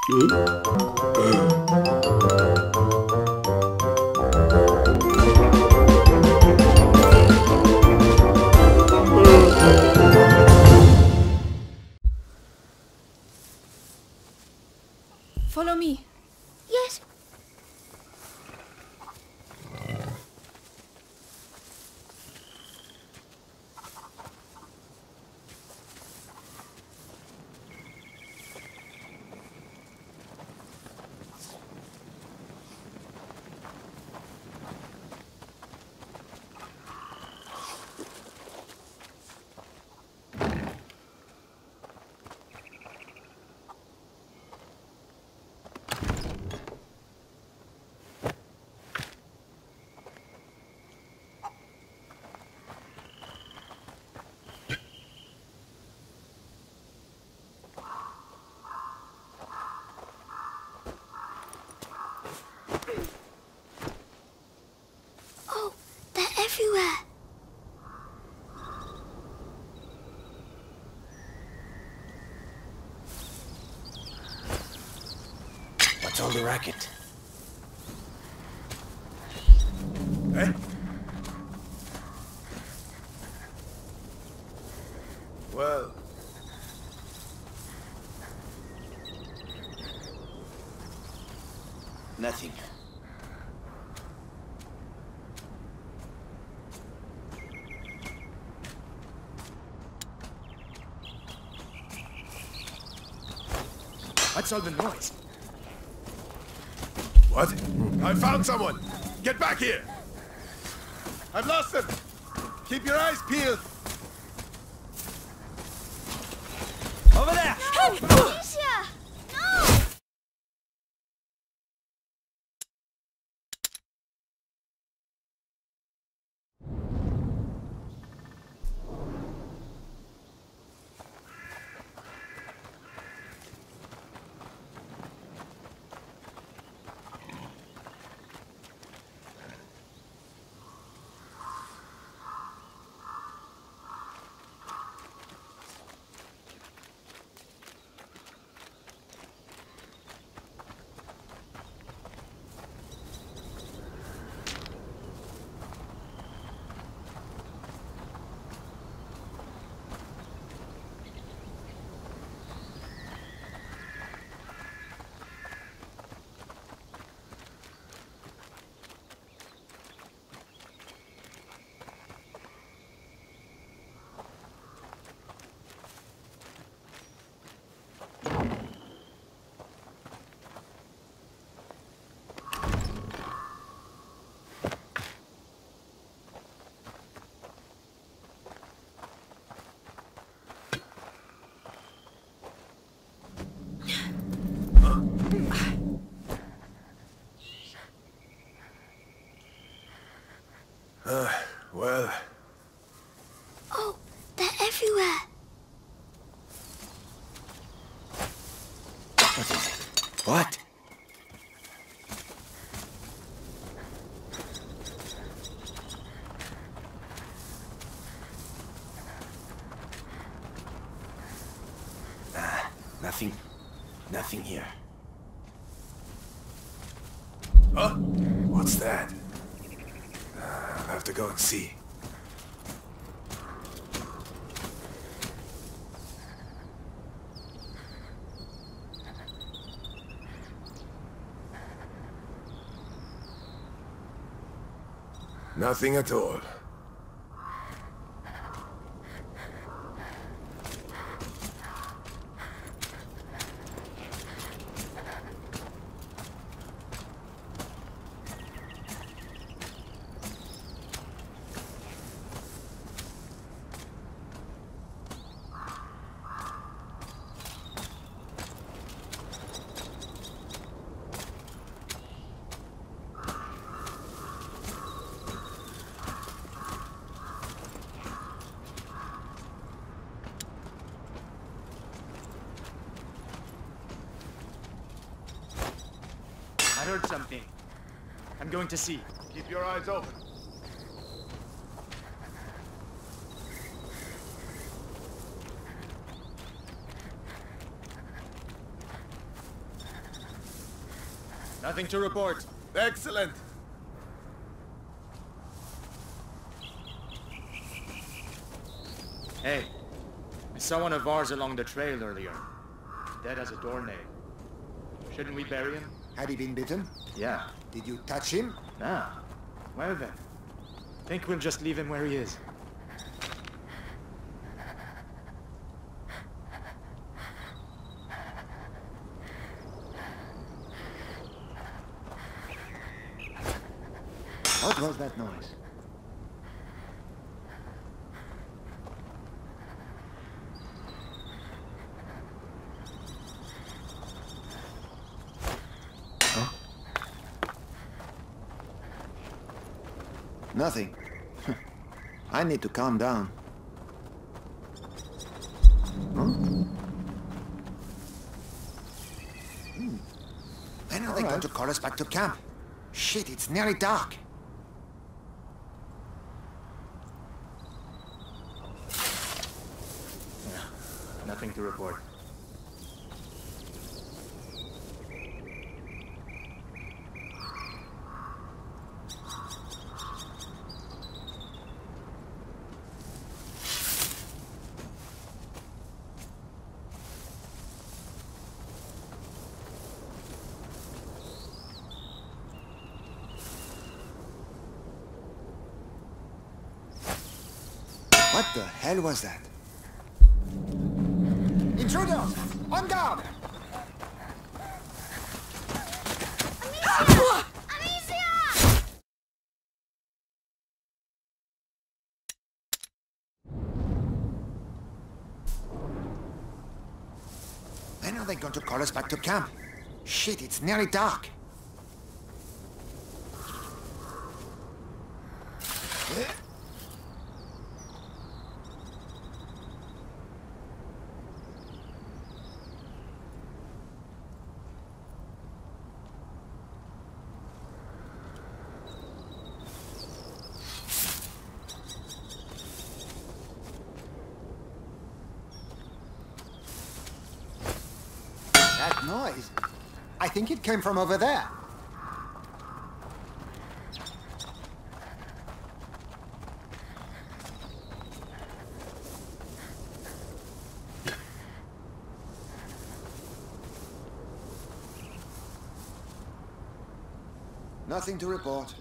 Follow me. Yes. Oh, they're everywhere. What's all the racket? Eh? Well... Nothing. What's all the noise? What? I found someone! Get back here! I've lost them! Keep your eyes peeled! Over there! Alicia! No! Well... Oh, they're everywhere. What is it? What? Nothing. Nothing here. Huh? What's that? I'll have to go and see. Nothing at all. I heard something. I'm going to see. Keep your eyes open. Nothing to report. Excellent. Hey, I saw one of ours along the trail earlier. Dead as a doornail. Shouldn't we bury him? Had he been bitten? Yeah. Did you touch him? Nah. Well then. Think we'll just leave him where he is. What was that noise? Nothing. I need to calm down. Huh? When are they going to call us back to camp? Shit, it's nearly dark. Nothing to report. What the hell was that? Intruders! On guard! Amicia! When are they going to call us back to camp? Shit, it's nearly dark. That noise, I think it came from over there. Nothing to report.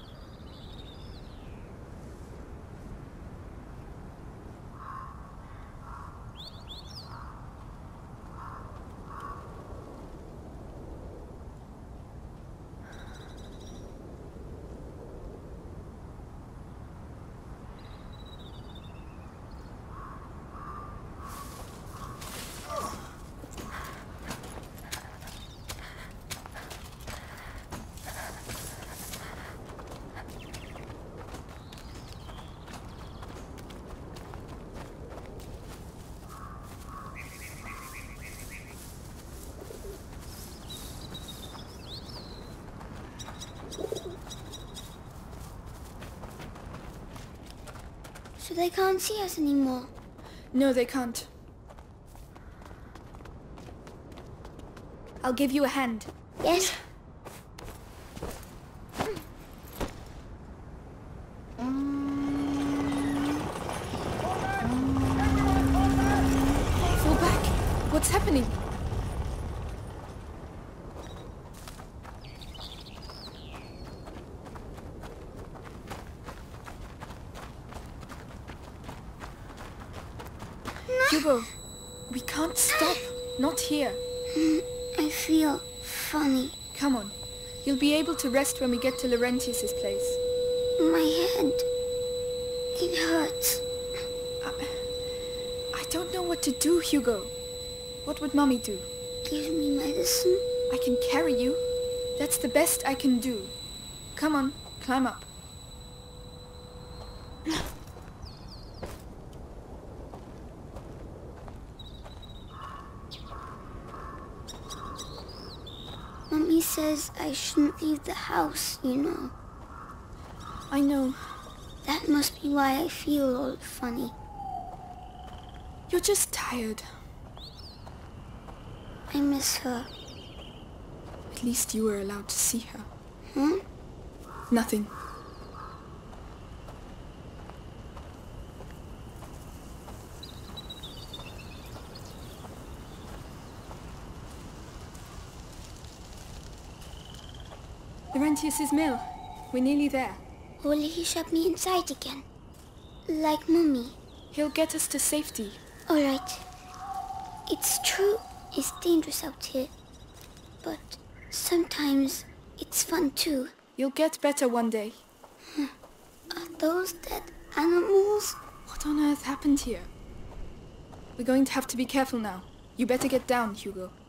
So they can't see us anymore. No, they can't. I'll give you a hand. Yes? Fall back. What's happening? Hugo, we can't stop. Not here. I feel funny. Come on. You'll be able to rest when we get to Laurentius's place. My head. It hurts. I don't know what to do, Hugo. What would Mommy do? Give me medicine. I can carry you. That's the best I can do. Come on, climb up. Mummy says I shouldn't leave the house, you know. I know. That must be why I feel all funny. You're just tired. I miss her. At least you were allowed to see her. Hmm? Nothing. Laurentius's mill. We're nearly there. Will he shut me inside again? Like Mummy? He'll get us to safety. Alright. It's true, it's dangerous out here. But sometimes it's fun too. You'll get better one day. Are those dead animals? What on earth happened here? We're going to have to be careful now. You better get down, Hugo.